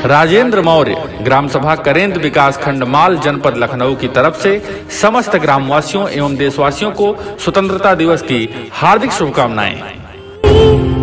राजेंद्र मौर्य, ग्राम सभा करेंद्र विकास खंड माल, जनपद लखनऊ की तरफ से समस्त ग्रामवासियों एवं देशवासियों को स्वतंत्रता दिवस की हार्दिक शुभकामनाएं।